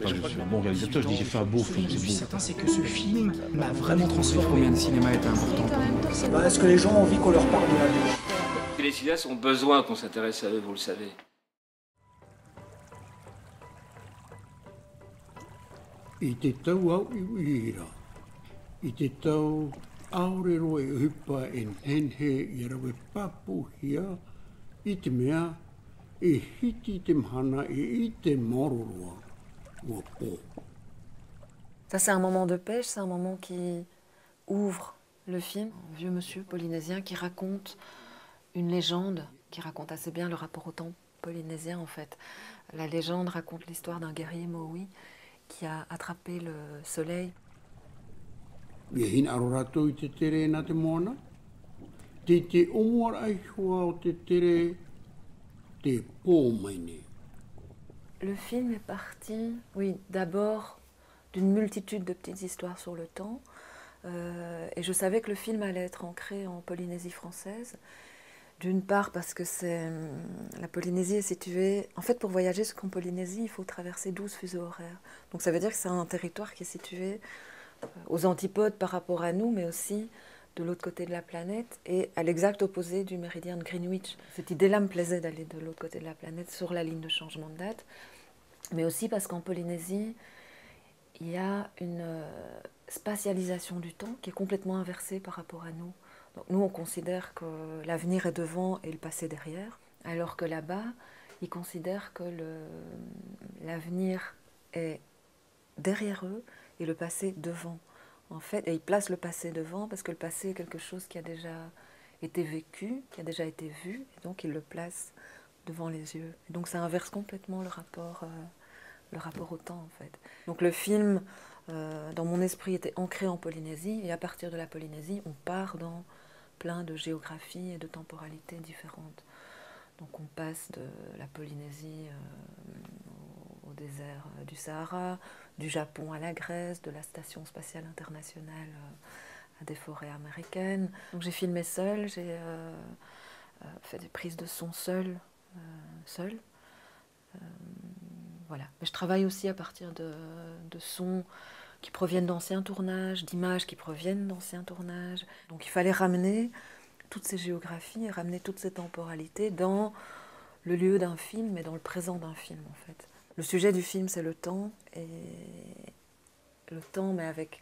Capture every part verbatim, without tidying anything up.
pas que je suis un bon réalisateur, je dis j'ai fait un beau film, c'est beau. Certain, c'est que ce film m'a vraiment transformé. Combien de cinéma était important pour moi? Bah, est-ce que les gens ont envie qu'on leur parle de la vie? Les cinéastes ont besoin qu'on s'intéresse à eux, vous le savez. I te tau au i uira, i te tau aurero e upa e nenhe i rawe papu hia, i te mea e hiti te mhana e i te mororoa ua po. Ça, c'est un moment de pêche, c'est un moment qui ouvre le film. Un vieux monsieur polynésien qui raconte une légende, qui raconte assez bien le rapport au temps polynésien en fait. La légende raconte l'histoire d'un guerrier Maui qui a attrapé le soleil. Ia hina aro rātou i te tere nā te moana. Te te omoar ai hua o te tere te pō mai nei. Le film est parti, oui, d'abord d'une multitude de petites histoires sur le temps. Euh, et je savais que le film allait être ancré en Polynésie française. D'une part parce que c'est, la Polynésie est située... En fait, pour voyager jusqu'en Polynésie, il faut traverser douze fuseaux horaires. Donc ça veut dire que c'est un territoire qui est situé aux antipodes par rapport à nous, mais aussi de l'autre côté de la planète et à l'exact opposé du méridien de Greenwich. Cette idée-là me plaisait d'aller de l'autre côté de la planète sur la ligne de changement de date, mais aussi parce qu'en Polynésie, il y a une spatialisation du temps qui est complètement inversée par rapport à nous. Donc nous, on considère que l'avenir est devant et le passé derrière, alors que là-bas, ils considèrent que l'avenir est derrière eux et le passé devant. En fait, et ils placent le passé devant parce que le passé est quelque chose qui a déjà été vécu, qui a déjà été vu, et donc ils le placent devant les yeux. Et donc ça inverse complètement le rapport, euh, le rapport au temps, en fait. Donc le film, euh, dans mon esprit, était ancré en Polynésie, et à partir de la Polynésie, on part dans plein de géographies et de temporalités différentes. Donc on passe de la Polynésie euh, au, au désert du Sahara, du Japon à la Grèce, de la Station spatiale internationale euh, à des forêts américaines. Donc j'ai filmé seule, j'ai euh, euh, fait des prises de son seule, euh, seule. Euh, voilà. Mais je travaille aussi à partir de, de sons qui proviennent d'anciens tournages, d'images qui proviennent d'anciens tournages. Donc il fallait ramener toutes ces géographies et ramener toutes ces temporalités dans le lieu d'un film et dans le présent d'un film, en fait. Le sujet du film, c'est le temps, et le temps, mais avec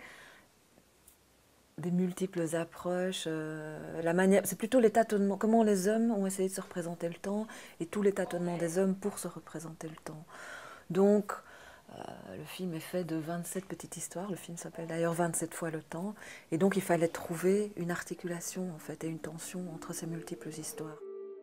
des multiples approches. Euh, la manière, c'est plutôt les tâtonnements, comment les hommes ont essayé de se représenter le temps, et tous les tâtonnements des hommes pour se représenter le temps. Donc, Euh, le film est fait de vingt-sept petites histoires, le film s'appelle d'ailleurs vingt-sept fois le temps, et donc il fallait trouver une articulation en fait et une tension entre ces multiples histoires.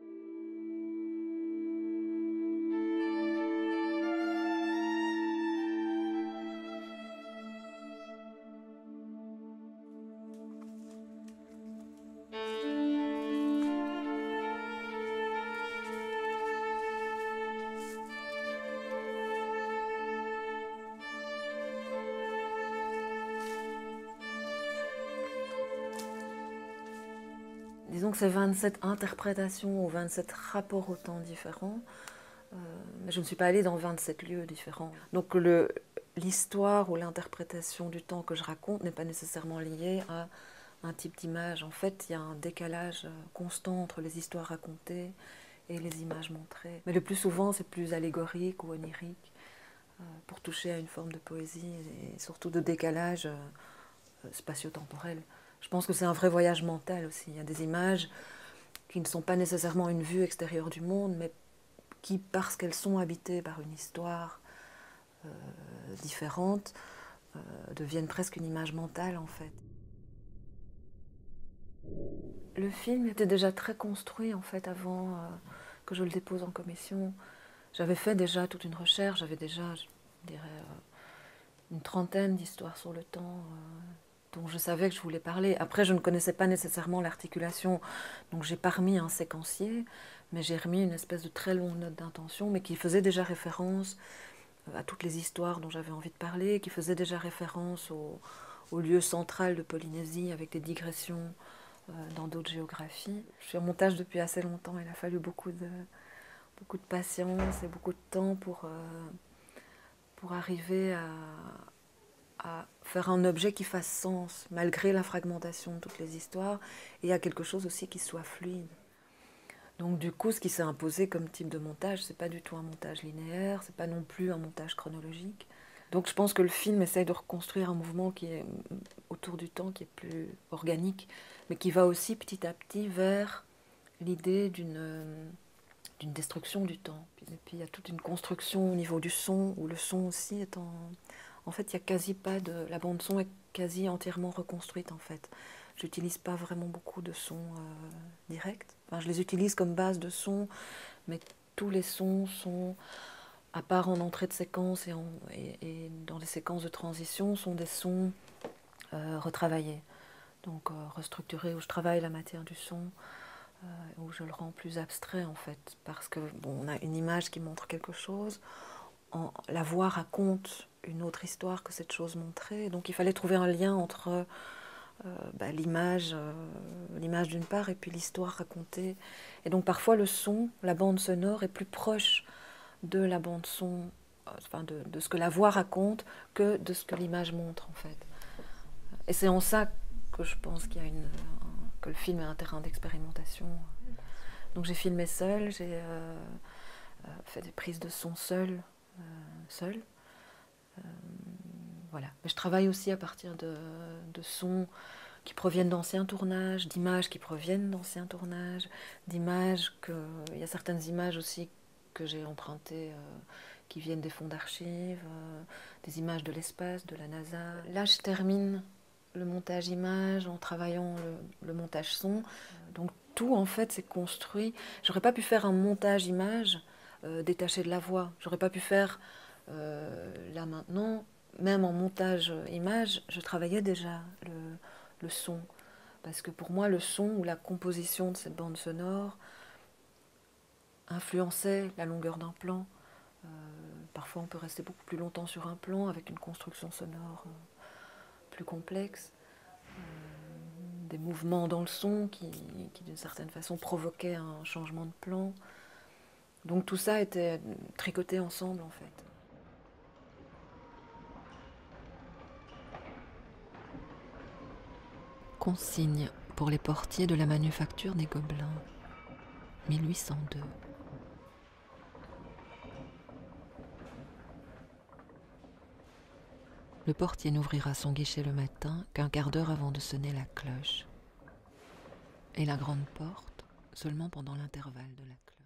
Disons que c'est vingt-sept interprétations ou vingt-sept rapports au temps différents, euh, mais je ne suis pas allée dans vingt-sept lieux différents. Donc l'histoire ou l'interprétation du temps que je raconte n'est pas nécessairement liée à un type d'image. En fait, il y a un décalage constant entre les histoires racontées et les images montrées. Mais le plus souvent, c'est plus allégorique ou onirique, euh, pour toucher à une forme de poésie et surtout de décalage euh, spatio-temporel. Je pense que c'est un vrai voyage mental aussi. Il y a des images qui ne sont pas nécessairement une vue extérieure du monde, mais qui, parce qu'elles sont habitées par une histoire euh, différente, euh, deviennent presque une image mentale en fait. Le film était déjà très construit en fait avant euh, que je le dépose en commission. J'avais fait déjà toute une recherche, j'avais déjà, je dirais, euh, une trentaine d'histoires sur le temps. Euh, dont je savais que je voulais parler. Après, je ne connaissais pas nécessairement l'articulation, donc j'ai pas remis un séquencier, mais j'ai remis une espèce de très longue note d'intention, mais qui faisait déjà référence à toutes les histoires dont j'avais envie de parler, qui faisait déjà référence au, au lieu central de Polynésie, avec des digressions euh, dans d'autres géographies. Je suis en montage depuis assez longtemps, il a fallu beaucoup de, beaucoup de patience et beaucoup de temps pour... Euh, pour arriver à, à faire un objet qui fasse sens, malgré la fragmentation de toutes les histoires, et à quelque chose aussi qui soit fluide. Donc du coup, ce qui s'est imposé comme type de montage, c'est pas du tout un montage linéaire, c'est pas non plus un montage chronologique. Donc je pense que le film essaye de reconstruire un mouvement qui est autour du temps, qui est plus organique, mais qui va aussi petit à petit vers l'idée d'une d'une destruction du temps. Et puis il y a toute une construction au niveau du son, où le son aussi est en... En fait, il n'y a quasi pas de... La bande son est quasi entièrement reconstruite, en fait. Je n'utilise pas vraiment beaucoup de sons euh, directs. Enfin, je les utilise comme base de son, mais tous les sons sont, à part en entrée de séquence et, en, et, et dans les séquences de transition, sont des sons euh, retravaillés. Donc euh, restructurés, où je travaille la matière du son, euh, où je le rends plus abstrait, en fait. Parce que, bon, on a une image qui montre quelque chose, en, la voix raconte une autre histoire que cette chose montrée. Donc il fallait trouver un lien entre... Euh, bah, l'image, euh, l'image d'une part, et puis l'histoire racontée. Et donc parfois le son, la bande sonore est plus proche de la bande son, euh, enfin de, de ce que la voix raconte, que de ce que l'image montre, en fait. Et c'est en ça que je pense qu'il y a une, un, que le film est un terrain d'expérimentation. Donc j'ai filmé seule, j'ai euh, euh, fait des prises de son seule, euh, seule. Euh, Voilà. Mais je travaille aussi à partir de, de sons qui proviennent d'anciens tournages, d'images qui proviennent d'anciens tournages, d'images que... Il y a certaines images aussi que j'ai empruntées, euh, qui viennent des fonds d'archives, euh, des images de l'espace, de la NASA. Là, je termine le montage image en travaillant le, le montage son. Donc tout, en fait, c'est construit. J'aurais pas pu faire un montage image euh, détaché de la voix. J'aurais pas pu faire, euh, là maintenant... Même en montage image, je travaillais déjà le, le son. Parce que pour moi, le son ou la composition de cette bande sonore influençait la longueur d'un plan. Euh, parfois, on peut rester beaucoup plus longtemps sur un plan avec une construction sonore euh, plus complexe. Euh, des mouvements dans le son qui, qui d'une certaine façon, provoquaient un changement de plan. Donc tout ça était tricoté ensemble, en fait. Consigne pour les portiers de la manufacture des Gobelins, mille huit cent deux. Le portier n'ouvrira son guichet le matin qu'un quart d'heure avant de sonner la cloche. Et la grande porte seulement pendant l'intervalle de la cloche.